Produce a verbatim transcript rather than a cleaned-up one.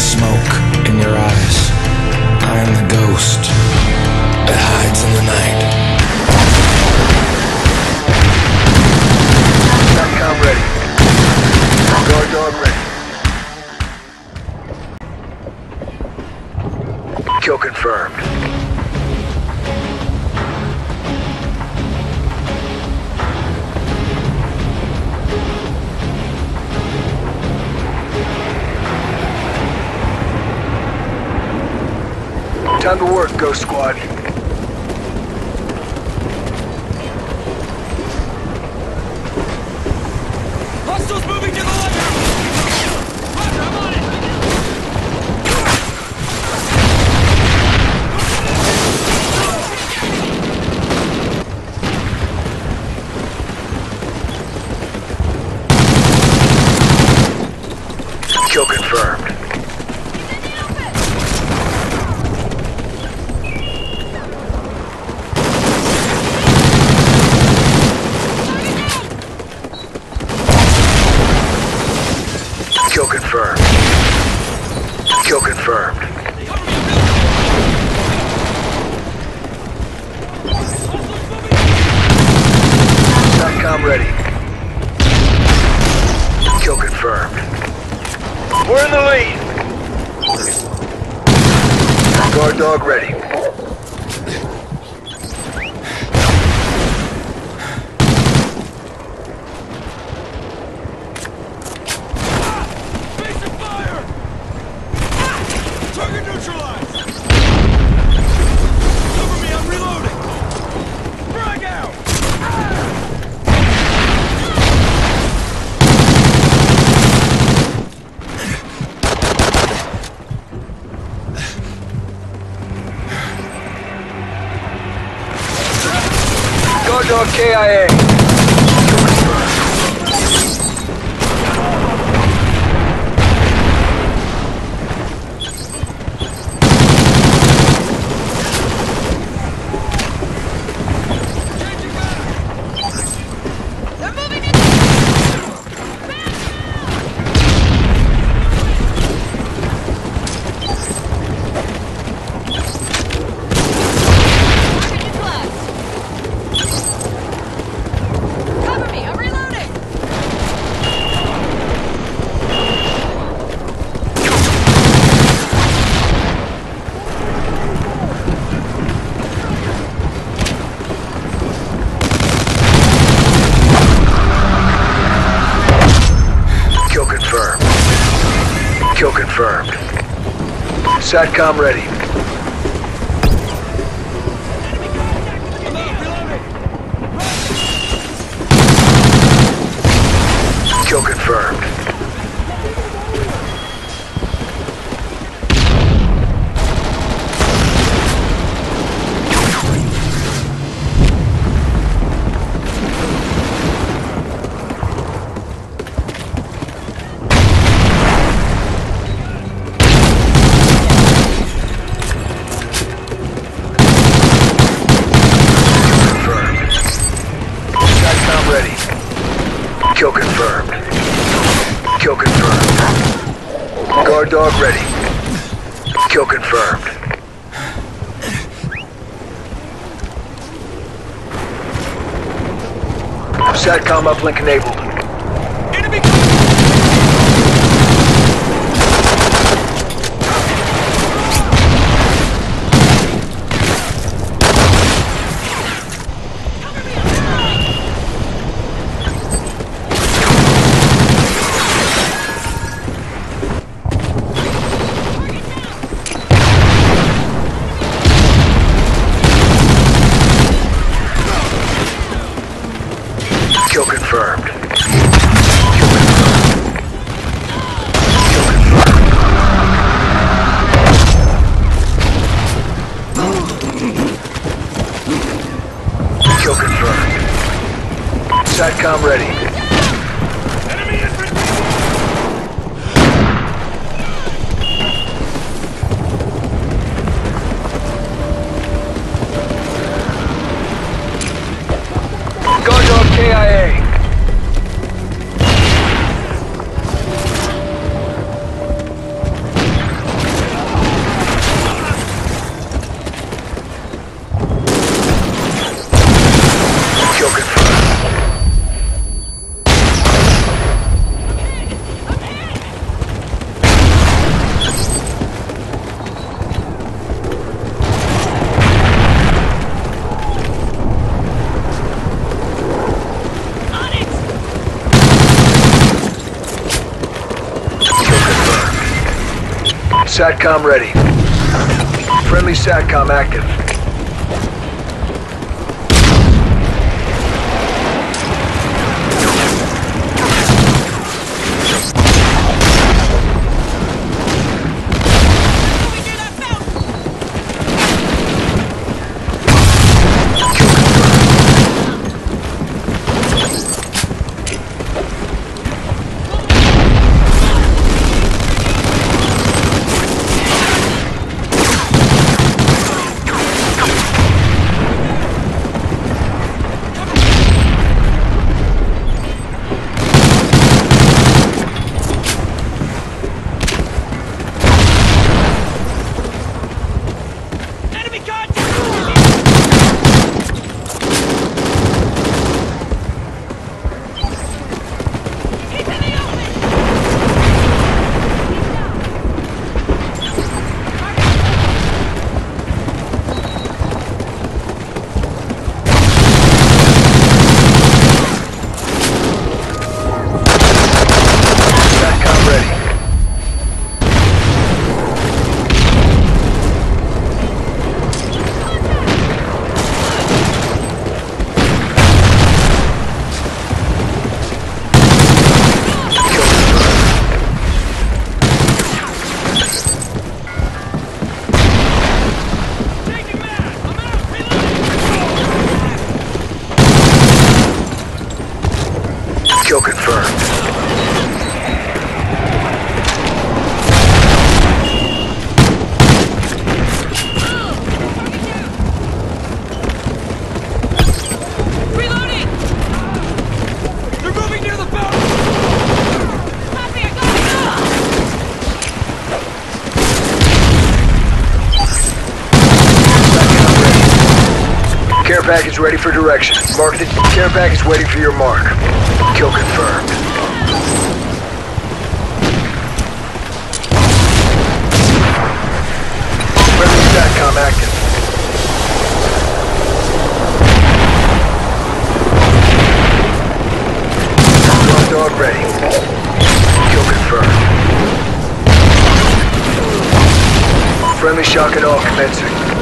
smoke in your eyes. I am the ghost that hides in the night. SATCOM ready. Guard dog ready. Kill confirmed. Time to work, Ghost Squad. Hostiles moving to the lighthouse! Roger, I'm on it! Kill confirmed. Kill confirmed. Kill confirmed. SATCOM ready. Kill confirmed. We're in the lead. Guard dog ready. Target neutralized! Cover me, I'm reloading! Frag out! Guard dog K I A. Kill confirmed. SATCOM ready. I'm out, reloading! Kill confirmed. Ready. Kill confirmed. Kill confirmed. Guard dog ready. Kill confirmed. SATCOM uplink enabled. Enemy! Kill confirmed. SATCOM ready. Friendly SATCOM active. Kill confirmed. Reloading! They're moving near the boat! Copy, I got SATCOM ready. Care package ready for direction. Mark the care package waiting for your mark. Kill confirmed. Friendly SATCOM active. Drone dog ready. Kill confirmed. Friendly shock and awe commencing.